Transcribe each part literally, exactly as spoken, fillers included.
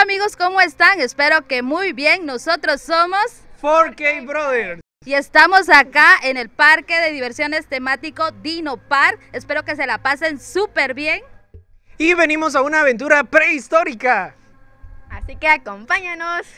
amigos, ¿cómo están? Espero que muy bien. Nosotros somos cuatro K Brothers y estamos acá en el parque de diversiones temático Dino Park. Espero que se la pasen súper bien. y venimos a una aventura prehistórica. Así que acompáñanos.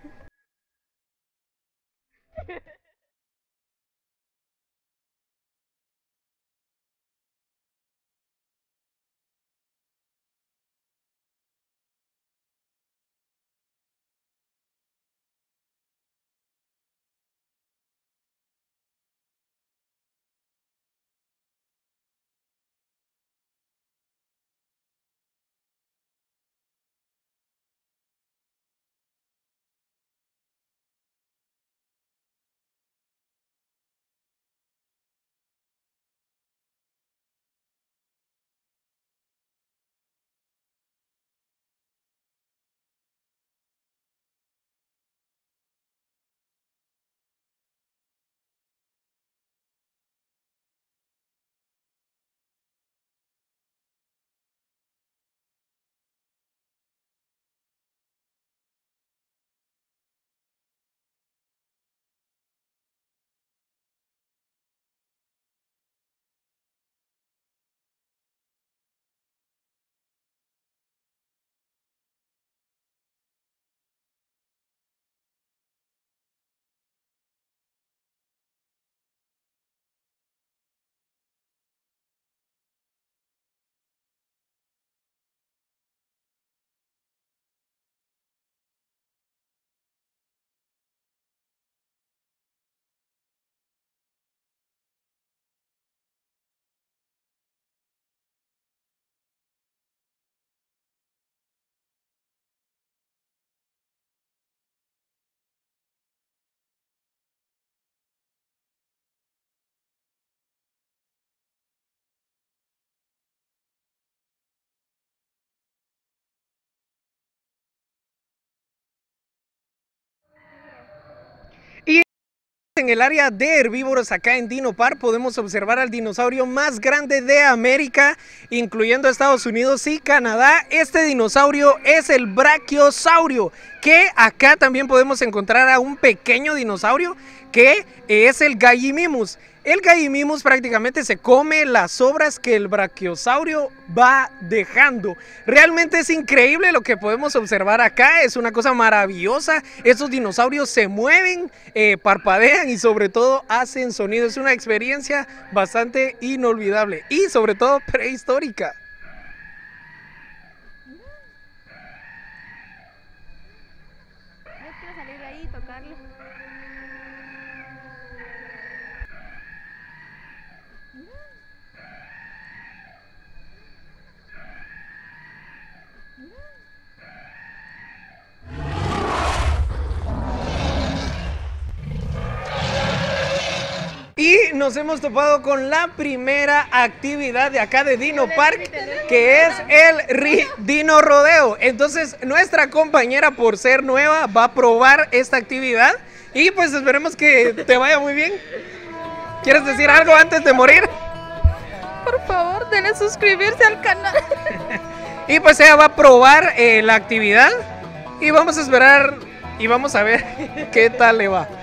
En el área de herbívoros acá en Dino Park podemos observar al dinosaurio más grande de América, incluyendo Estados Unidos y Canadá. Este dinosaurio es el brachiosaurio, que acá también podemos encontrar a un pequeño dinosaurio que es el Gallimimus. El Gallimimus prácticamente se come las sobras que el brachiosaurio va dejando. Realmente es increíble lo que podemos observar acá, es una cosa maravillosa. Estos dinosaurios se mueven, eh, parpadean y sobre todo hacen sonido. Es una experiencia bastante inolvidable y sobre todo prehistórica. Yo quiero salir de ahí y tocarlo. Y nos hemos topado con la primera actividad de acá de Dino Park, que es el ri Dino Rodeo. Entonces nuestra compañera, por ser nueva, va a probar esta actividad y pues esperemos que te vaya muy bien. ¿Quieres decir algo antes de morir? Por favor, denle suscribirse al canal. Y pues ella va a probar eh, la actividad y vamos a esperar y vamos a ver qué tal le va.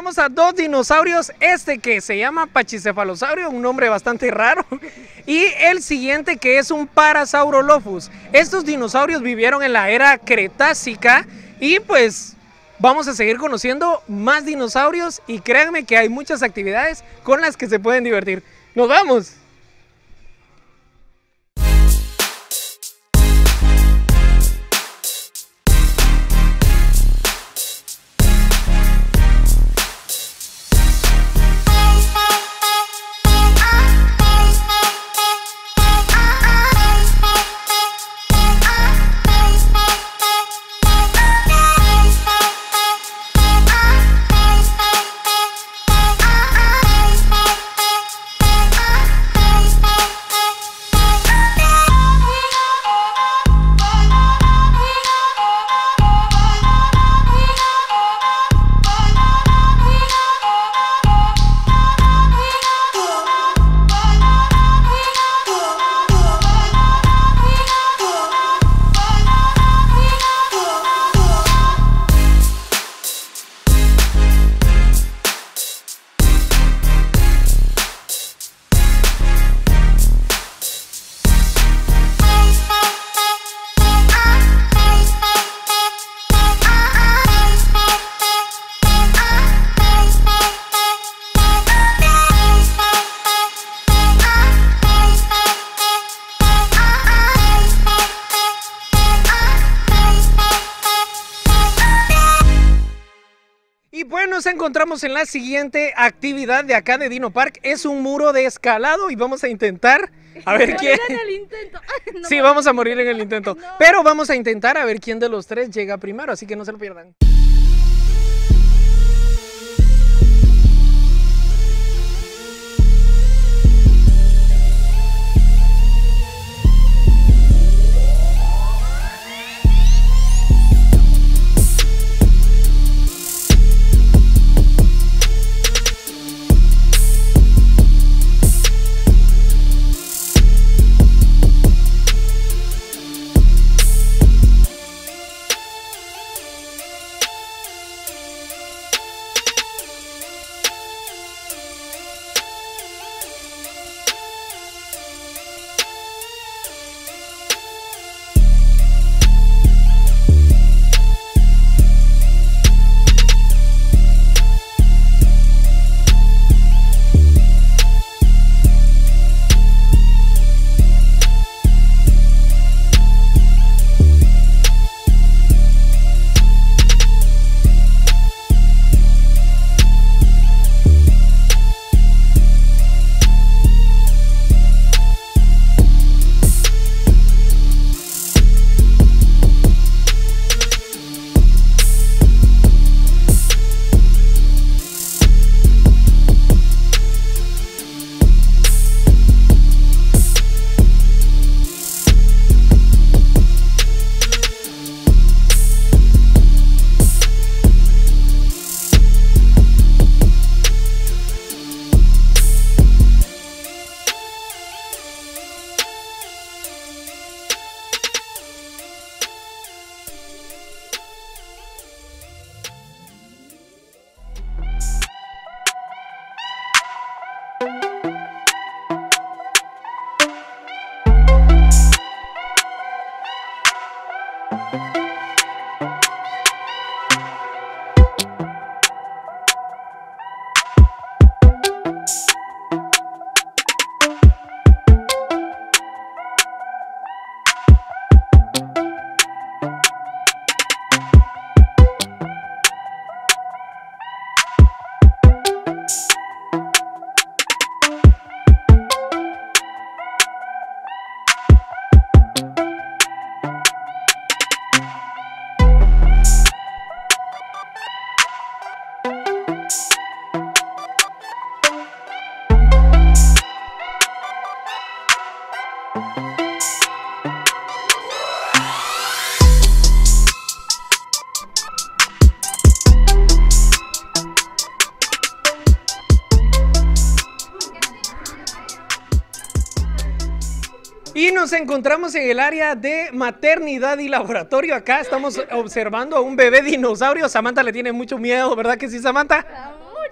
encontramos a dos dinosaurios, este que se llama Pachycephalosaurio, un nombre bastante raro, y el siguiente que es un Parasaurolophus. Estos dinosaurios vivieron en la era Cretácica y pues vamos a seguir conociendo más dinosaurios y créanme que hay muchas actividades con las que se pueden divertir. ¡Nos vamos! Y pues nos encontramos en la siguiente actividad de acá de Dino Park. Es un muro de escalado y vamos a intentar a ver quién... En el intento. Ay, no Sí, me- vamos a morir en el intento. No. Pero vamos a intentar a ver quién de los tres llega primero, así que no se lo pierdan. Y nos encontramos en el área de maternidad y laboratorio. Acá estamos observando a un bebé dinosaurio. Samantha le tiene mucho miedo, ¿verdad que sí, Samantha? Ah,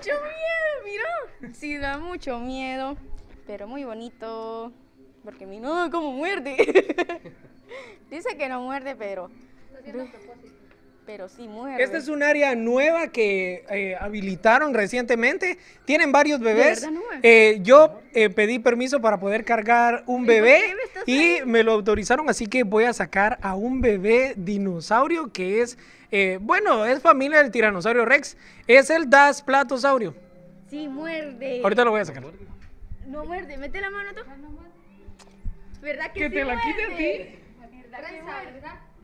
mucho miedo, mira. Sí, da mucho miedo, pero muy bonito. Porque mi no, como muerde. Dice que no muerde, pero. Pero sí muerde. Esta es un área nueva que eh, habilitaron recientemente. Tienen varios bebés. verdad nueva? Eh, yo eh, pedí permiso para poder cargar un ¿Y por bebé qué me estás y me lo autorizaron, así que voy a sacar a un bebé dinosaurio que es, eh, bueno, es familia del tiranosaurio Rex. Es el Dasplatosaurio. Sí, muerde. Ahorita lo voy a sacar. No muerde, mete la mano tú. ¿Verdad que, Que sí te la quite a muerde? ¿Verdad que muerde?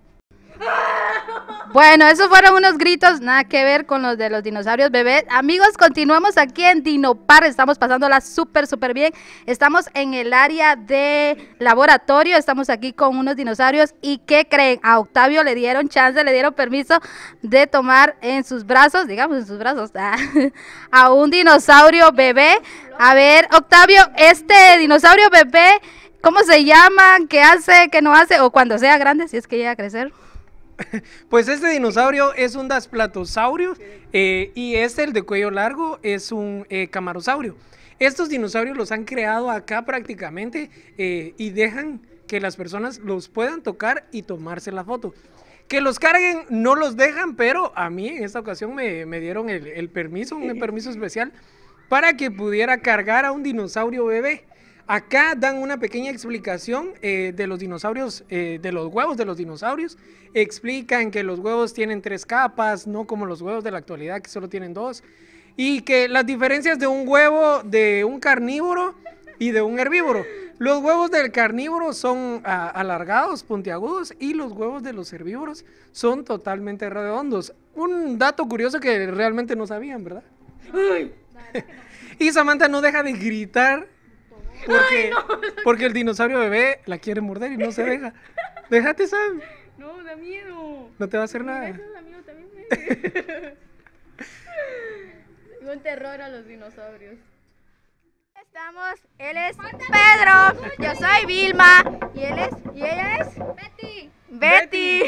Bueno, esos fueron unos gritos, nada que ver con los de los dinosaurios bebés. Amigos, continuamos aquí en Dinopar, estamos pasándola súper, súper bien. Estamos en el área de laboratorio, estamos aquí con unos dinosaurios. ¿Y qué creen? A Octavio le dieron chance, le dieron permiso de tomar en sus brazos, digamos en sus brazos, ah, a un dinosaurio bebé. A ver, Octavio, este dinosaurio bebé, ¿cómo se llama? ¿Qué hace? ¿Qué no hace? O cuando sea grande, si es que llega a crecer. Pues este dinosaurio es un Dasplatosaurio eh, y este, el de cuello largo, es un eh, Camarosaurio. Estos dinosaurios los han creado acá prácticamente eh, y dejan que las personas los puedan tocar y tomarse la foto. Que los carguen no los dejan, pero a mí en esta ocasión me, me dieron el, el permiso, un permiso especial para que pudiera cargar a un dinosaurio bebé. Acá dan una pequeña explicación eh, de los dinosaurios, eh, de los huevos de los dinosaurios. Explican que los huevos tienen tres capas, no como los huevos de la actualidad que solo tienen dos. Y que las diferencias de un huevo de un carnívoro y de un herbívoro. Los huevos del carnívoro son a, alargados, puntiagudos, y los huevos de los herbívoros son totalmente redondos. Un dato curioso que realmente no sabían, ¿verdad? ¡Ay! Y Samantha no deja de gritar. Porque, Ay, no. porque el dinosaurio bebé la quiere morder y no se deja. Déjate, Sam. No, da miedo. No te va a hacer nada. Eso da miedo también. Me... Tengo un terror a los dinosaurios. Estamos, él es Pedro, yo soy Vilma y él es, y ella es Betty. Betty.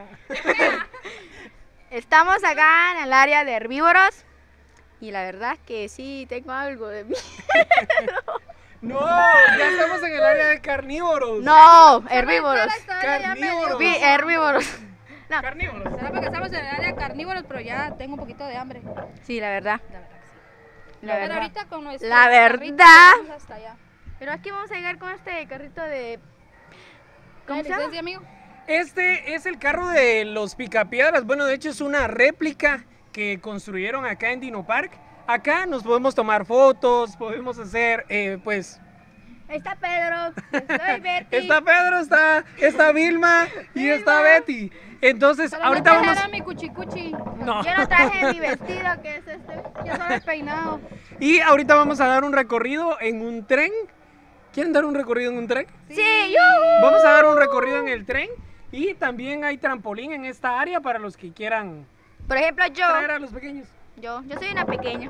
Estamos acá en el área de herbívoros y la verdad es que sí tengo algo de miedo. No, ya estamos en el área de carnívoros. No, herbívoros. Carnívoros. Vi- herbívoros. No. Carnívoros. Será porque estamos en el área de carnívoros, pero ya tengo un poquito de hambre. Sí, la verdad. La verdad que sí. La Pero verdad. ahorita con nuestro La carrito verdad. vamos hasta allá. Pero aquí vamos a llegar con este carrito de... ¿Cómo ¿Cómo se llama? licencia, amigo? Este es el carro de los Picapiedras. Bueno, de hecho es una réplica que construyeron acá en Dino Park. Acá nos podemos tomar fotos, podemos hacer, eh, pues... Ahí está Pedro, soy Betty. Está Pedro, está, está Vilma y está Betty. Entonces, Pero ahorita no vamos... trajeron mi cuchicuchi. No. Yo no traje mi vestido, que es este. Yo solo he peinado. Y ahorita vamos a dar un recorrido en un tren. ¿Quieren dar un recorrido en un tren? Sí, yo. Vamos a dar un recorrido en el tren. Y también hay trampolín en esta área para los que quieran Por ejemplo, yo. traer a los pequeños. Yo, yo soy una pequeña.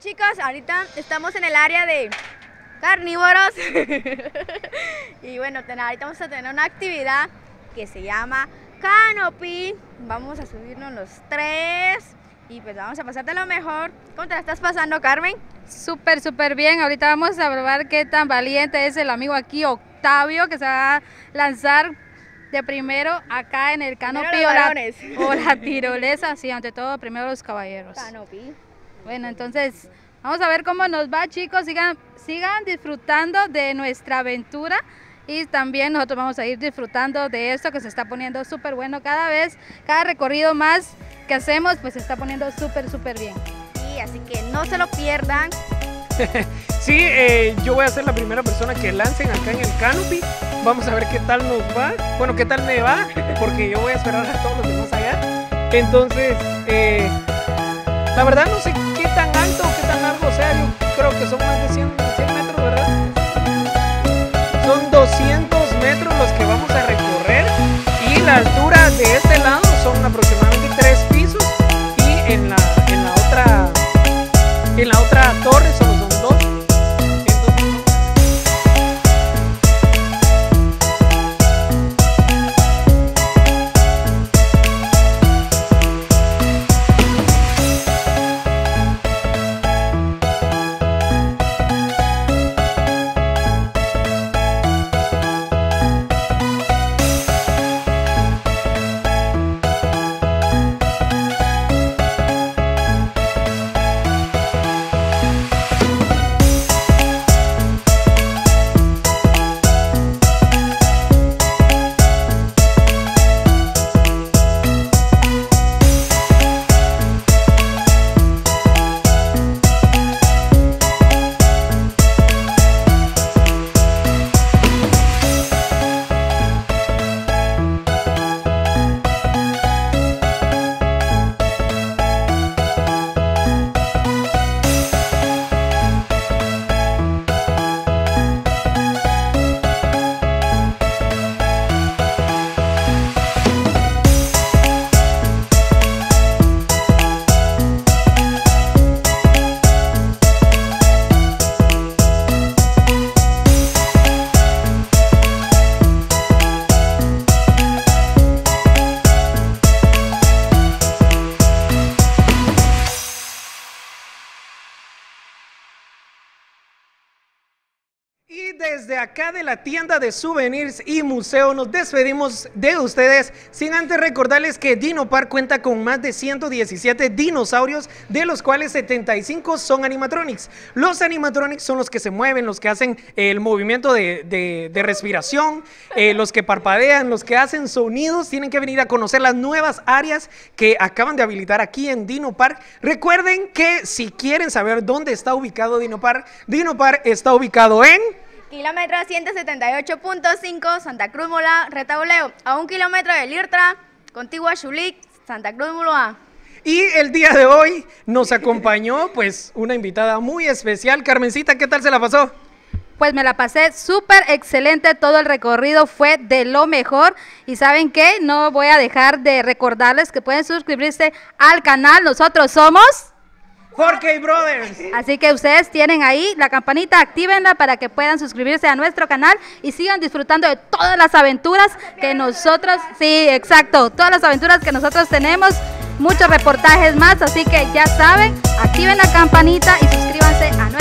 chicos, ahorita estamos en el área de carnívoros y bueno, ahorita vamos a tener una actividad que se llama Canopy. Vamos a subirnos los tres y pues vamos a pasar de lo mejor. ¿Cómo te la estás pasando, Carmen? Súper, súper bien. Ahorita vamos a probar qué tan valiente es el amigo aquí, Octavio, que se va a lanzar de primero acá en el Canopy o la, o la tirolesa. Sí, ante todo, primero los caballeros. Canopy. Bueno, entonces vamos a ver cómo nos va, chicos. Sigan, sigan disfrutando de nuestra aventura y también nosotros vamos a ir disfrutando de esto que se está poniendo súper bueno cada vez. Cada recorrido más que hacemos pues se está poniendo súper, súper bien. Sí, así que no se lo pierdan. Sí, eh, yo voy a ser la primera persona que lancen acá en el Canopy. Vamos a ver qué tal nos va. Bueno, qué tal me va, porque yo voy a esperar a todos los demás allá. Entonces, eh, la verdad no sé qué tan alto o qué tan largo sea. Yo creo que son más de cien, cien metros, ¿verdad? Son doscientos metros los que vamos a recorrer. Y la altura de este lado son aproximadamente tres pisos. Y en la, en la otra, en la otra torre solo son dos. Y desde acá de la tienda de souvenirs y museo nos despedimos de ustedes, sin antes recordarles que Dino Park cuenta con más de ciento diecisiete dinosaurios, de los cuales setenta y cinco son animatronics. Los animatronics son los que se mueven, los que hacen el movimiento de, de, de respiración, eh, los que parpadean, los que hacen sonidos. Tienen que venir a conocer las nuevas áreas que acaban de habilitar aquí en Dino Park. Recuerden que si quieren saber dónde está ubicado Dino Park, Dino Park está ubicado en kilómetro ciento setenta y ocho punto cinco, Santa Cruz Mola, Retauleo, a un kilómetro del IRTRA, contigua a Xulic, Santa Cruz Mola. Y el día de hoy nos acompañó pues una invitada muy especial. Carmencita, ¿qué tal se la pasó? Pues me la pasé súper excelente, todo el recorrido fue de lo mejor. Y ¿saben qué? No voy a dejar de recordarles que pueden suscribirse al canal. Nosotros somos four K Brothers. Así que ustedes tienen ahí la campanita, actívenla para que puedan suscribirse a nuestro canal y sigan disfrutando de todas las aventuras que nosotros, sí, exacto, todas las aventuras que nosotros tenemos, muchos reportajes más, así que ya saben, activen la campanita y suscríbanse a nuestro canal.